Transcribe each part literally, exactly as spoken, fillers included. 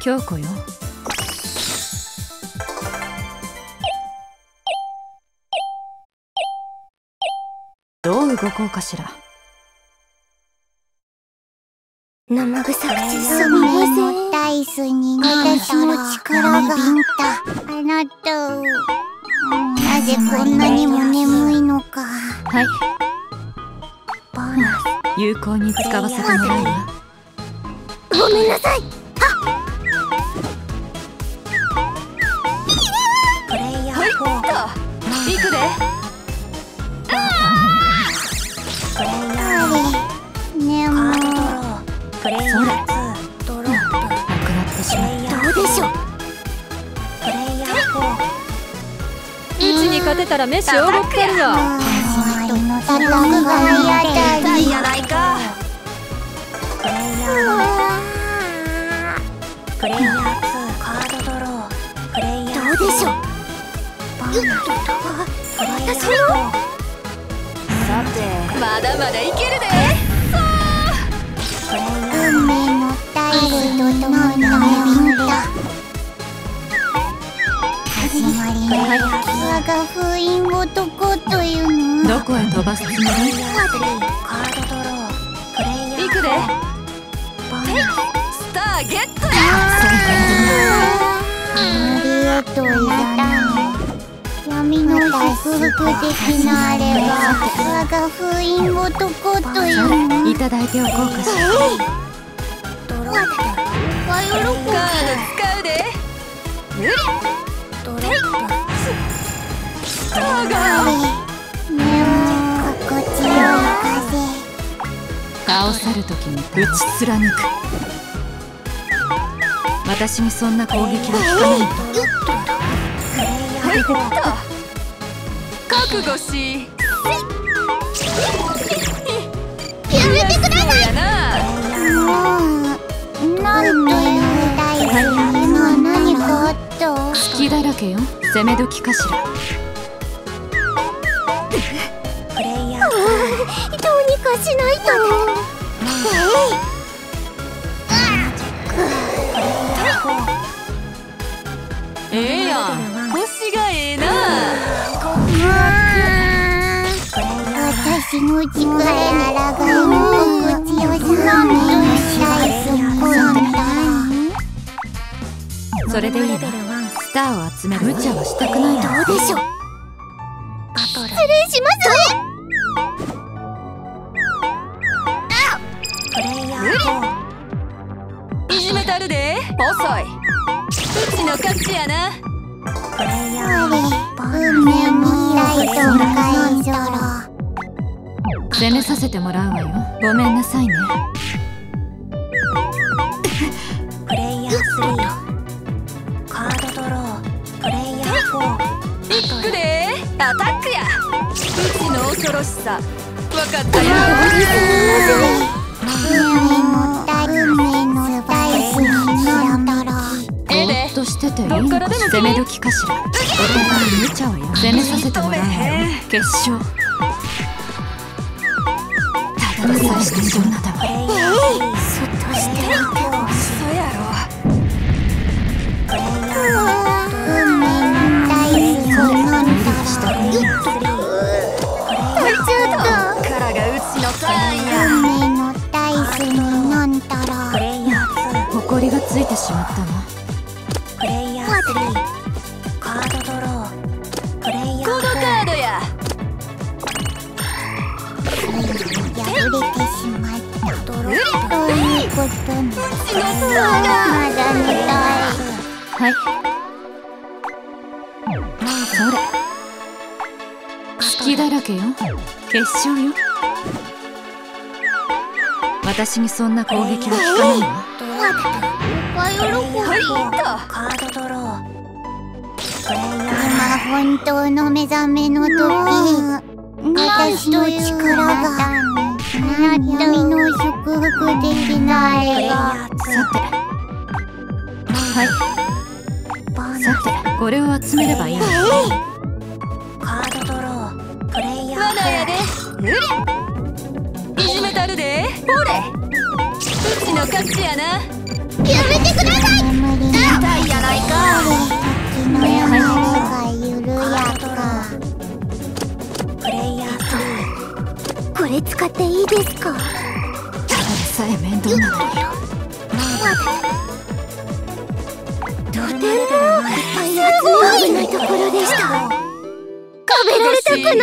京子よ。どう動こうかしら。 生臭くてすみません。ダイスに私の力がビンタ。あなた、なぜこんなにも眠いのか。 はい。 ボーナス有効に使わせてもらうわ。 ごめんなさい。プレイヤーフォー。 行くで。 プレイヤーねもうプレイヤーツードロップなくなってしまう。 どうでしょう。プレイヤーフォー。 うちに勝てたら飯おごってるわ。 始まりの戦いやだりやないか。プレイヤーワン。プレイヤーツーカードドロー。プレイヤーどうでしょう。ボーナスプレイヤーフォー。 さて、まだまだいけるで。 運命のダイスとともにビンタ。始まりの我が封印男というの。 どこへ飛ばすつもり？ カードドロー。プレイヤー行くで。 ボーナススターゲットや。 マリエといらない闇の祝福的なあれは我が封印男というの。 いただいておこうかしら。 ドロップワイオロコカード使うで。無理。 ドロップスターがねも心地よい倒さるときに打ち貫く。私にそんな攻撃は効かない。はい、覚悟し。 やめてください。 やな。 もうなんという大事な何かあった。 隙だらけよ。攻め時かしら。 プレイヤーどうにかしないと。 ええやん。星がええな。 私の力にあらがいの心地よさ。なんというダイスなんだ。 それでいいわ。スターを集める無茶はしたくないわ。 どうでしょう。失礼しますね。プレイヤーフォー。 いじめたるで。遅い。うちの勝ちやな。 プレイヤー運命もダイスを返したら攻めさせてもらうわよ。ごめんなさいね。 プレイヤースリーカードドロー。プレイヤーフォー。 いくで。アタックや。うちの恐ろしさわかったよ。 運命のダイスになんだらええで。ぼーっとしてていいのかしら。攻め時かしら。お互い無茶はや攻めさせてもらうわよ。決勝。ただでさえしてそうなだわ。 そっとしてみてほしい。 そうやろ。 運命のダイスになんだらちょっとからがうちのターンや。 運命のダイスになんだら誇りがついてしまったわ。 プレイヤースリーカードドロー。プレイヤーこのカードや。 破れてしまったドロップということにまだ寝たい。 はい。それ。隙だらけよ。決勝よ。私にそんな攻撃は効かないわ。 ワイオロコカードドロー。今本当の目覚めの時、私の力が闇の祝福的なあれが。 さて。はい。さて、これを集めればいいわ。 カードドロー。プレイヤー罠やで。無理。いじめたるで。ほれ。うちの勝ちやな。 やめてください。 の山が緩やか。プレイヤーさん、これ使っていいですか？ ただでさえ面倒なのに。 とてもいっぱい集め危ないところでした。食べられたくないです。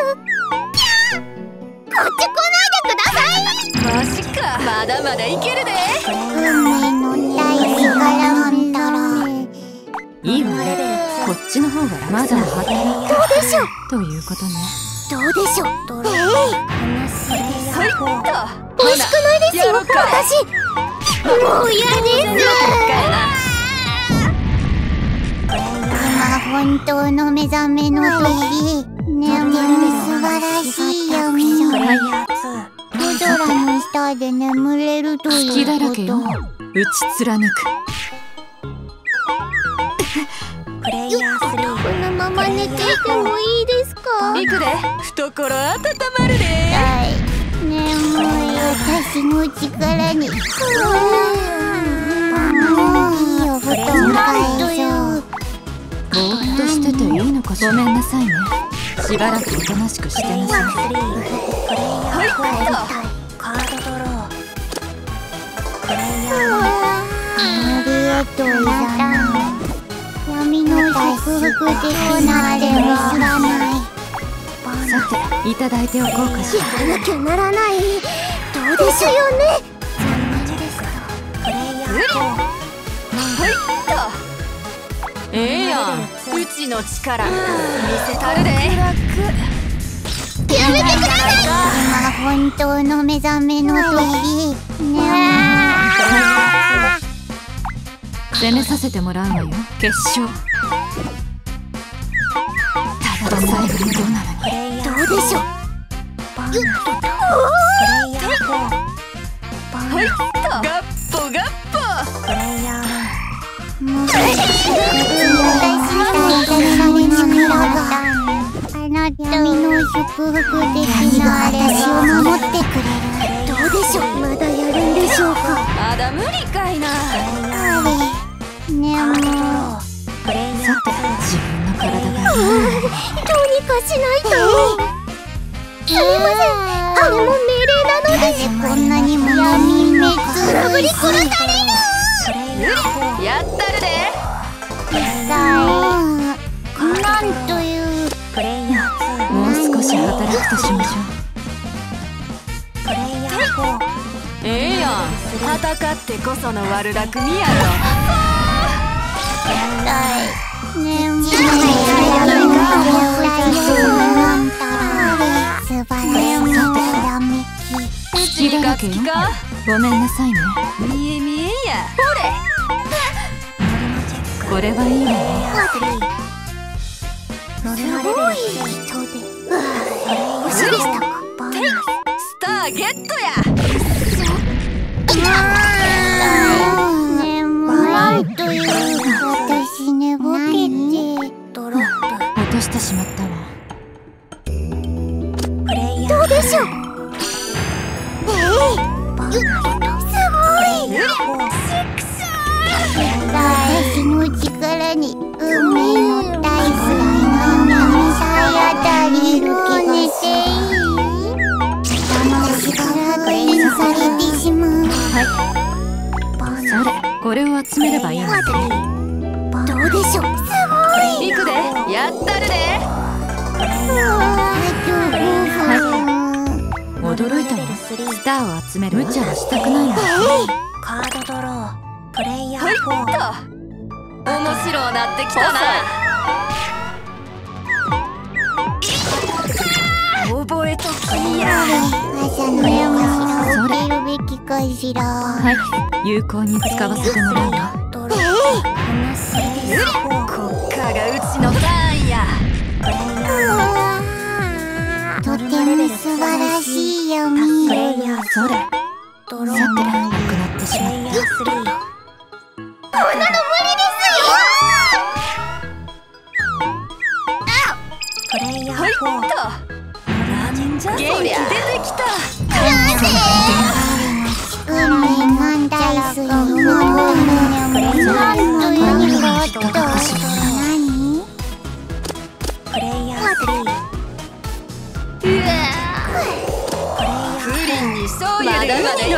こっち来ないでください。 マジか、まだまだいけるで。 運命の大事からなんだろう。 いいわね、こっちの方がまだ働いどうでしょう。 ということね。 どうでしょう。えい、 はいっと。 美味しくないですよ、私。もう嫌です。今本当の目覚めの時。眠る素晴らしい闇の夜空の下で眠れるということ。 隙だらけよ、打ち貫く。 プレイヤースリー、このまま寝ていてもいいですか？ いくで、懐温まるで。 はい、眠い私の力に。もういいよ、布団解消。 ぼーっとしてていいのかしら。ごめんなさいね、しばらくおとなしくしてなさい。 はいっと。 カードドロー。プレイヤーマリエットいらない。闇の祝福的なあれは知らない。 さて、いただいておこうかしら。 やらなきゃならない。どうでしょうよね。プレイヤーはいっと。ええやん、うちの力見せたるで。 やめてください。今本当の目覚めの時。ね攻めさせてもらうわよ、決勝。ただでさえ面倒なのに。 どうでしょう。 はいっと。ガッポガッポ。 プレイヤーもう私あなたの祝福的なあれを守ってくれる。どうでしょう。まだやるんでしょうか。 まだ無理かいな。 ねえ、もうさて、自分の体がどうにかしないと。すみません、あれも命令なので。こんなにも闇滅ぶり殺される。 やったるで。 なんという。 もう少し働くとしましょう。 ええやん、戦ってこその悪巧みやろ。 ねえ、もう口にかきか。 ごめんなさいね。 見え見えや。ほれ。 これはいいわね。 すごい人で。嘘でしたか。 スターゲットや。 ねえ、もうなんという。私寝ぼけて。ドロップ。 落としてしまったわ。 どうでしょう。えい、すごい。私の力に運命の大好きなさやたりる気がしていい。魂が発見されてしまう。 はい、それ、これを集めればいいのね。 どうでしょう。すごい。 いくで、やったるで。 驚いたわ。スターを集める無茶はしたくないの。 カードドロー。プレイヤーはいっと。面白うなってきたな。覚えときや。 朝の山城を受けるべきかしら。 はい、有効に使わせてもらうわ。 こっからがうちのターンや。 とても素晴らしい闇。 それ、さて、なくなってしまった。 こんなの無理ですよ。 はいっと。なんじゃそりゃ。元気出てきた。 運命なんだいすよ。なんというか私たかかしら。 何？プレイヤースリー。 うわプリンにそういうまだまだいけるぜ。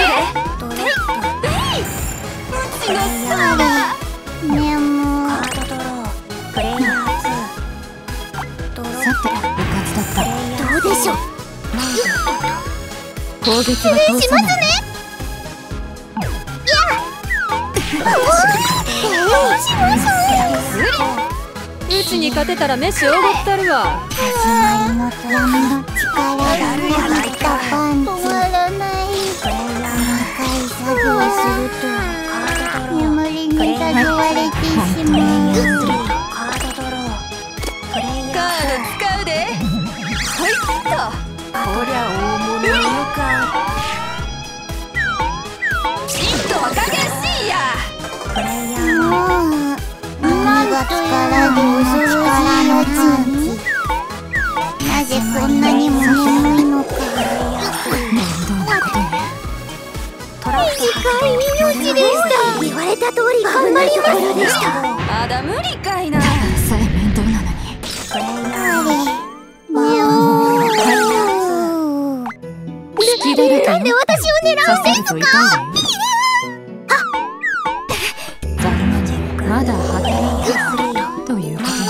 うちのスターだ。 ねもカードドロー。プレイヤーツー。 さて、うかつだった。 どうでしょう。 攻撃は通さない。 うちに勝てたら飯おごったるわ。 始まりの富の力が抜いたパンチ。止まらない。細かい作業をすると眠りに誘われてしまう。カードドロー。プレイヤーカード使うで。はいっと。こりゃ大物なのか。ちっとは加減しいや。 プレイヤーも何が力で恐ろしいパンチ。なぜこんなにも眠いのか。 面倒なことね。 短い命でした。言われた通り頑張りましたでした。 まだ無理かいな。 さえ面倒なのに。 プレイヤーもう隙だらけよ。 なんで私を狙うんですか。 刺さると痛いわよ。残念、まだ働くということね。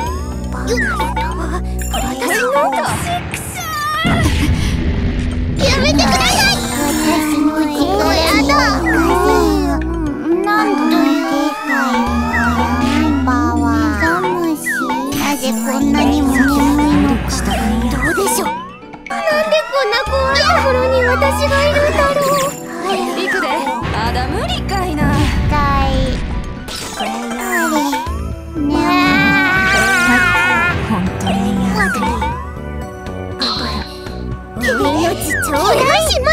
私のセックスやめてください。私の力やだ。なんというパワー。寒しなぜこんなにも眠いのか。どうでしょう。なんでこんな怖いところに私がいるんだろう。 行くで。まだ無理かいな。 痛い。これなりね本当に苦手。 命ちょうだいしますよ。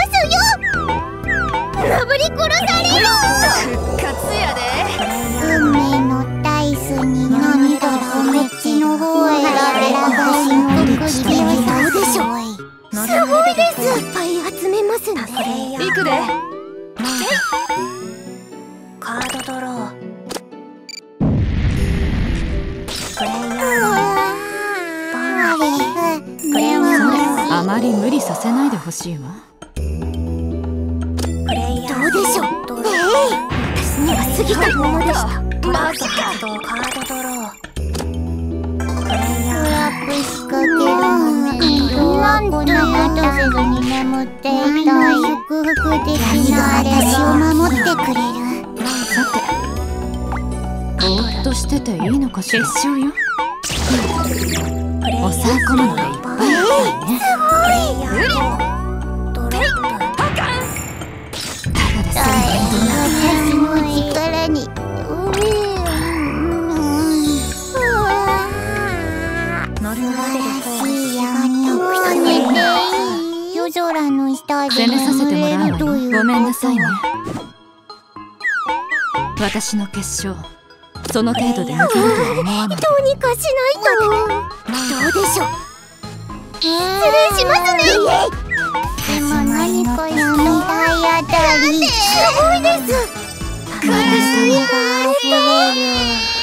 なぶり殺されろ。 復活やで。 運命のダイスに何だろう。こっちの方へ選べら私の国利をさうでしょ。すごいです。いっぱい集めますね。 行くで。 カードドロー。 あまり無理させないでほしいわ。 どうでしょう。私には過ぎたものでした。 マジか。 カードドロー。トラップ仕掛けるのね。なんこんなことせずに眠っていたい。祝福的な私を守ってくれる。 さて、ぼーっとしてていいのかしら。決勝よ。抑え込むのでいっぱいいっぱいね。 すごい。 ドロップ。あかん。 ただでさえ面倒な。 私の力に。夜空の下で攻めさせてもらうわよ。ごめんなさいね。私の決勝、その程度で抜けるとは思わない。 どうにかしないと。どうでしょう。失礼しますね。でも何かやみたいあたり。すごいです。苦しみが溢れる。